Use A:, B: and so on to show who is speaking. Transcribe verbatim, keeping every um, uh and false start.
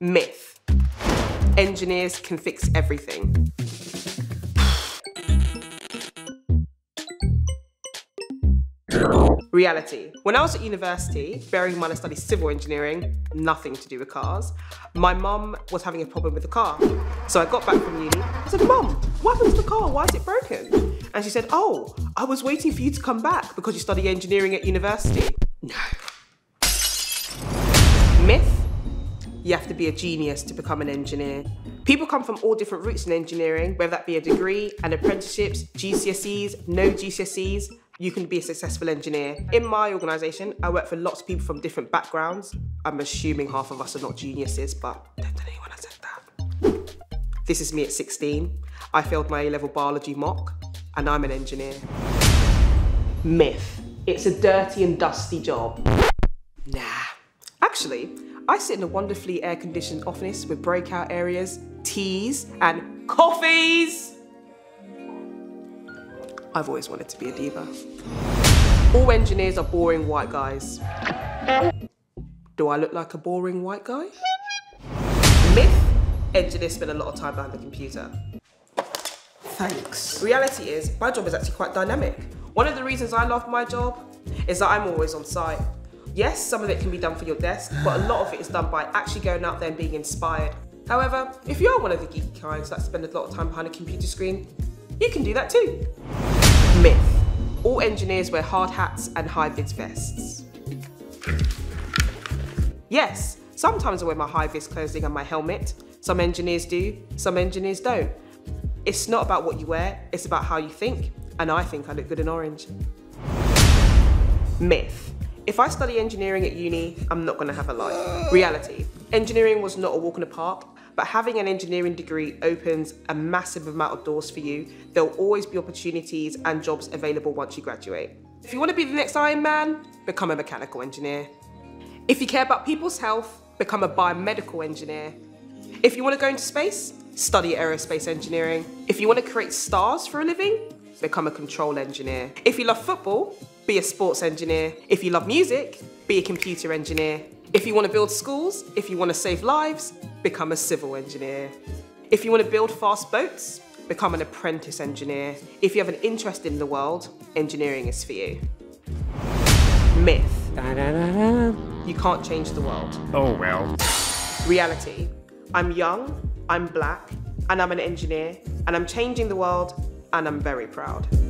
A: Myth. Engineers can fix everything. Reality. When I was at university, bearing in mind I studied civil engineering, nothing to do with cars, my mum was having a problem with the car. So I got back from uni, I said, Mum, what happened to the car? Why is it broken? And she said, oh, I was waiting for you to come back because you study engineering at university. No. Myth. You have to be a genius to become an engineer. People come from all different routes in engineering, whether that be a degree, an apprenticeships, G C S Es, no G C S Es, you can be a successful engineer. In my organisation, I work for lots of people from different backgrounds. I'm assuming half of us are not geniuses, but don't tell anyone I said that. This is me at sixteen. I failed my A-level biology mock, and I'm an engineer. Myth. It's a dirty and dusty job. Nah. Actually, I sit in a wonderfully air-conditioned office with breakout areas, teas, and coffees. I've always wanted to be a diva. All engineers are boring white guys. Do I look like a boring white guy? Myth. Engineers spend a lot of time behind the computer. Thanks. Reality is, my job is actually quite dynamic. One of the reasons I love my job is that I'm always on site. Yes, some of it can be done for your desk, but a lot of it is done by actually going out there and being inspired. However, if you are one of the geeky kinds that spend a lot of time behind a computer screen, you can do that too. Myth. All engineers wear hard hats and high-vis vests. Yes, sometimes I wear my high-vis clothing and my helmet. Some engineers do, some engineers don't. It's not about what you wear, it's about how you think, and I think I look good in orange. Myth. If I study engineering at uni, I'm not gonna have a life. Reality. Engineering was not a walk in the park, but having an engineering degree opens a massive amount of doors for you. There'll always be opportunities and jobs available once you graduate. If you want to be the next Iron Man, become a mechanical engineer. If you care about people's health, become a biomedical engineer. If you want to go into space, study aerospace engineering. If you want to create stars for a living, become a control engineer. If you love football, be a sports engineer. If you love music, be a computer engineer. If you want to build schools, if you want to save lives, become a civil engineer. If you want to build fast boats, become an apprentice engineer. If you have an interest in the world, engineering is for you. Myth.
B: Da, da, da, da.
A: You can't change the world.
B: Oh well.
A: Reality. I'm young, I'm black, and I'm an engineer, and I'm changing the world, and I'm very proud.